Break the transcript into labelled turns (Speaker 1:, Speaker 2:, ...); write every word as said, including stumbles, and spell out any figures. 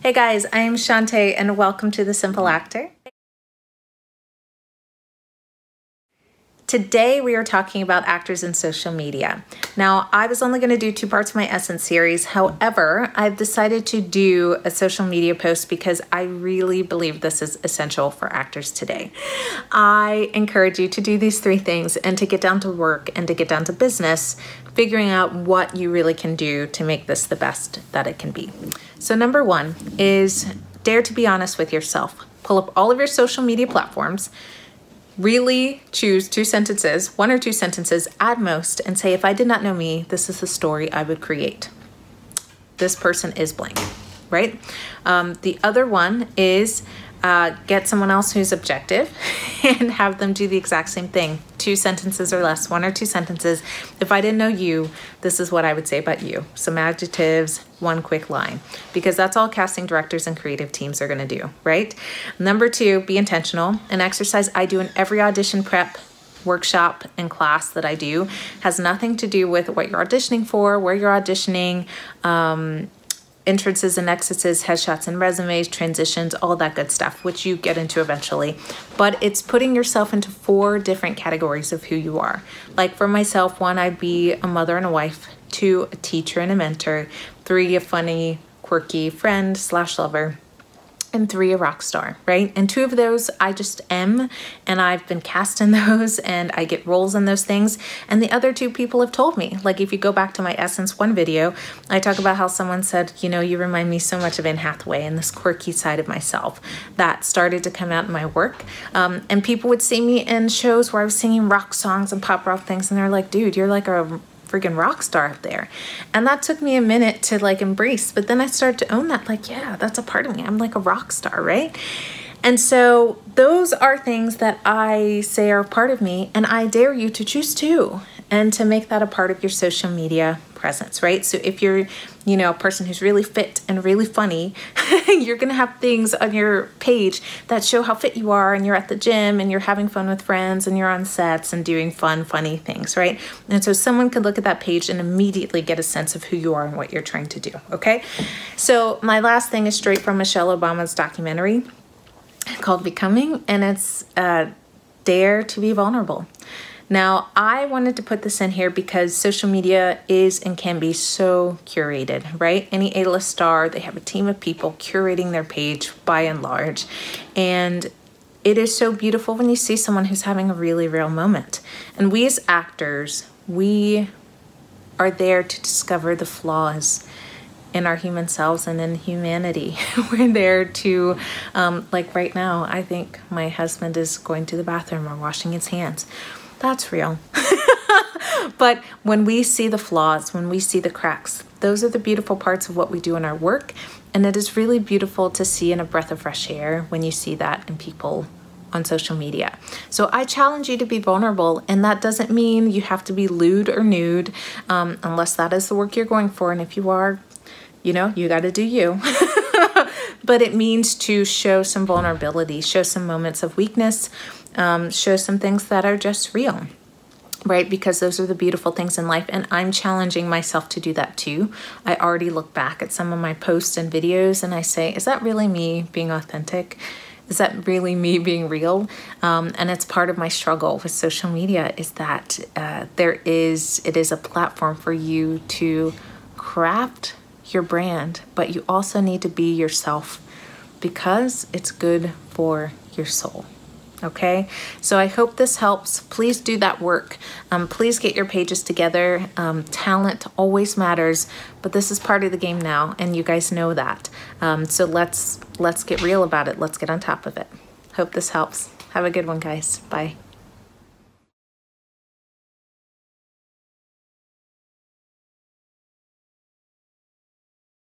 Speaker 1: Hey guys, I am Shantae and welcome to The Simple Actor. Today we are talking about actors in social media. Now, I was only going to do two parts of my Essence series. However, I've decided to do a social media post because I really believe this is essential for actors today. I encourage you to do these three things and to get down to work and to get down to business, figuring out what you really can do to make this the best that it can be. So number one is dare to be honest with yourself. Pull up all of your social media platforms. Really choose two sentences, one or two sentences at most, and say, if I did not know me, this is the story I would create. This person is blank, right? Um, the other one is uh, get someone else who's objective and have them do the exact same thing. Two sentences or less, one or two sentences. If I didn't know you, this is what I would say about you. Some adjectives, one quick line, because that's all casting directors and creative teams are gonna do, right? Number two, be intentional. An exercise I do in every audition prep workshop and class that I do has nothing to do with what you're auditioning for, where you're auditioning, um, entrances and exits, headshots and resumes, transitions, all that good stuff, which you get into eventually. But it's putting yourself into four different categories of who you are. Like for myself, one, I'd be a mother and a wife. Two, a teacher and a mentor. Three, a funny, quirky friend slash lover. And three, a rock star, right? And two of those I just am, and I've been cast in those and I get roles in those things. And the other two people have told me, like if you go back to my Essence One video, I talk about how someone said, you know, you remind me so much of Anne Hathaway and this quirky side of myself that started to come out in my work. Um, and people would see me in shows where I was singing rock songs and pop rock things, and they're like, dude, you're like a freaking rock star up there. And that took me a minute to like embrace, but then I started to own that, like, yeah, that's a part of me. I'm like a rock star, right? And so those are things that I say are part of me, and I dare you to choose two and to make that a part of your social media presence, right? So if you're, you know, a person who's really fit and really funny, you're gonna have things on your page that show how fit you are, and you're at the gym and you're having fun with friends and you're on sets and doing fun, funny things, right? And so someone could look at that page and immediately get a sense of who you are and what you're trying to do, okay? So my last thing is straight from Michelle Obama's documentary called Becoming, and it's uh, Dare to be Vulnerable. Now, I wanted to put this in here because social media is and can be so curated, right? Any A-list star, they have a team of people curating their page by and large. And it is so beautiful when you see someone who's having a really real moment. And we as actors, we are there to discover the flaws in our human selves and in humanity. We're there to, um, like right now, I think my husband is going to the bathroom or washing his hands. That's real. But when we see the flaws, when we see the cracks, those are the beautiful parts of what we do in our work. And it is really beautiful to see in a breath of fresh air when you see that in people on social media. So I challenge you to be vulnerable, and that doesn't mean you have to be lewd or nude, um, unless that is the work you're going for. And if you are, you know, you got to do you. But it means to show some vulnerability, show some moments of weakness, um, show some things that are just real, right? Because those are the beautiful things in life. And I'm challenging myself to do that too. I already look back at some of my posts and videos and I say, is that really me being authentic? Is that really me being real? Um, and it's part of my struggle with social media is that uh, there is, it is a platform for you to craft your brand, but you also need to be yourself because it's good for your soul. Okay, so I hope this helps. Please do that work. Um, please get your pages together. Um, talent always matters, but this is part of the game now, and you guys know that. Um, so let's let's get real about it. Let's get on top of it. Hope this helps. Have a good one, guys. Bye.